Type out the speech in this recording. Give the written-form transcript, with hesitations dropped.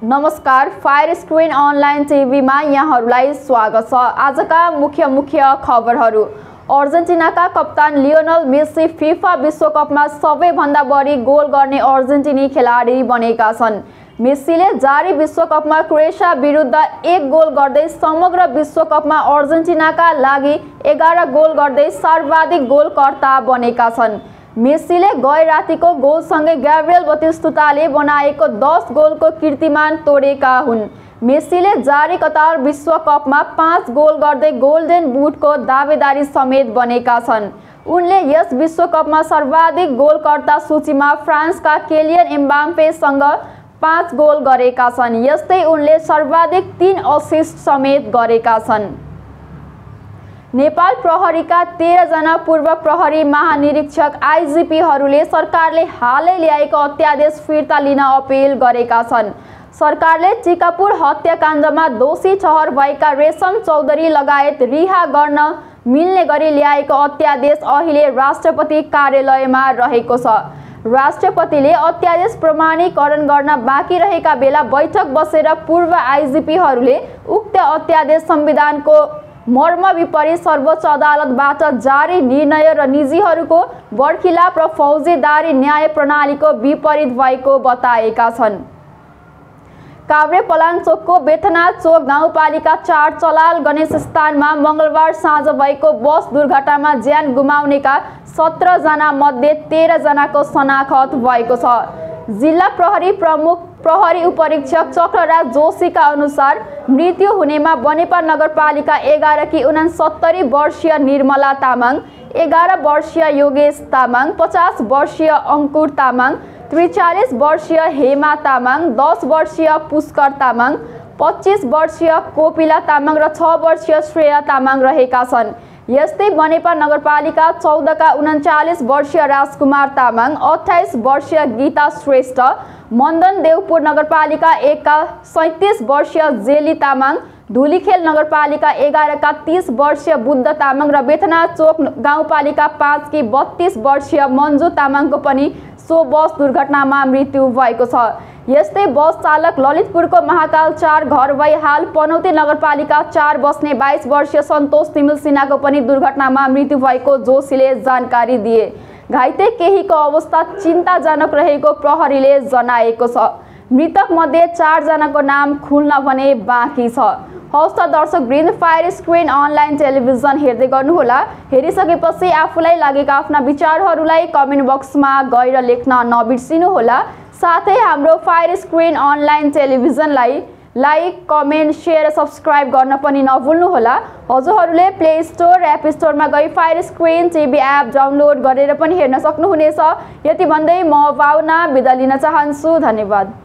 नमस्कार, fire screen online टिभीमा यहाँहरूलाई स्वागत छ। आजका मुख्य खबरहरू। अर्जेन्टिनाका कप्तान लियोनल मेसी फिफा विश्वकपमा सबैभन्दा बढी गोल गर्ने अर्जेन्टिनी खेलाडी बनेका छन्। मेसीले जारी विश्वकपमा क्रोएसिया विरुद्ध 1 गोल गर्दै समग्र विश्वकपमा अर्जेन्टिनाका लागि 11 गोल गर्दै सर्वाधिक गोलकर्ता बनेका छन्। मेसीले गए रातिको गोलसँगै ग्याब्रियल बतिस्तुताले बनाएको 10 गोलको कीर्तिमान तोडेका हुन्। मेसीले जारी कतार विश्वकपमा 5 गोल गर्दै गोल्डन बुटको दावेदारी समेत बनेका छन्। उनले यस विश्वकपमा सर्वाधिक गोलकर्ता सूचीमा फ्रान्सका केलियन एम्बापेसँग 5 गोल गरेका छन्। यस्तै उनले सर्वाधिक 3 असिस्ट समेत गरेका छन्। नेपाल प्रहरीका 13 जना पूर्व प्रहरी महानिरीक्षक आइजिपीहरूले सरकारले हालै ल्याएको अध्यादेश फिर्ता लिन अपील गरेका छन्। सरकारले टिकापुर हत्याकाण्डमा दोषी ठहर भएका रेशम चौधरी लगायत रिहा गर्न मिल्ने गरी ल्याएको अध्यादेश अहिले राष्ट्रपति कार्यालयमा रहेको छ। राष्ट्रपतिले अध्यादेश प्रमाणीकरण गर्न बाँकी रहेका बेला बैठक बसेर पूर्व आइजिपीहरूले उक्त अध्यादेश संविधानको मर्म विपरीत सर्वोच्च अदालतबाट जारी निर्णय र निजीहरूको बरखिलाफ र फौजदारी न्याय प्रणालीको विपरीत भएको बताएका छन्। काभ्रेपलाञ्चोकको बेथना चोक गाउँपालिका 4 चलाल गणेश स्थानमा मंगलबार साँझ भएको बस दुर्घटनामा ज्यान गुमाउनेका 17 जना मध्ये 13 जनाको शनाखत भएको छ। जिल्ला प्रहरी प्रमुख प्रहरी उपरीक्षक चक्रराज जोशीका अनुसार मृत्यु हुनेमा बनेपा नगरपालिका 11 की 69 वर्षीय निर्मला तामाङ, 11 वर्षीय योगेश तामाङ, 50 वर्षीय अंकुर तामाङ, 43 वर्षीय हेमा तामाङ, 10 वर्षीय पुष्कर तामाङ, 25 वर्षीय कोपिला तामाङ र 6 वर्षीय श्रेया तामाङ रहेका छन्। यस्तै बनेपा नगरपालिका 14 का 39 वर्षीय राजकुमार तामाङ, 28 वर्षीय गीता श्रेष्ठ, मन्दन देवपुर नगरपालिका 1 का 37 वर्षीय जेली तामाङ, धुलीखेल नगरपालिका 11 का 30 वर्षीय बुद्ध तामाङ र बेथना चोक गाउँपालिका 5 की 32 वर्षीय मन्जु तामाङको पनि सो बस दुर्घटनामा मृत्यु भएको छ। यस्तै बस चालक ललितपुरको महाकाल 4 घर भई हाल पनौती नगरपालिका 4 बस्ने 22 वर्षीय सन्तोष तिमिल सिन्हाको पनि दुर्घटनामा मृत्यु भएको जोशीले जानकारी दिए। घाइते केहीको अवस्था चिन्ताजनक रहेको प्रहरीले जनाएको छ। मृतक मध्ये 4 जनाको नाम खुल्न भने बाँकी छ। हवस् त दर्शकवृन्द, फायर स्क्रिन अनलाइन टेलिभिजन हेर्दै गर्नुहोला। हेरिसकेपछि आफूलाई लागेका आफ्ना विचारहरूलाई कमेन्ट बक्समा गएर लेख्न नबिर्सिनुहोला। साथै हाम्रो फायर स्क्रिन अनलाइन टेलिभिजनलाई लाइक, कमेन्ट, सेयर, सब्सक्राइब गर्न पनि नभुल्नुहोला। हजुरहरूले प्ले स्टोर, एप स्टोरमा गई fire screen TV app download गरेर पनि हेर्न सक्नुहुनेछ। यति भन्दै म भावना बिदा लिन चाहन्छु। धन्यवाद।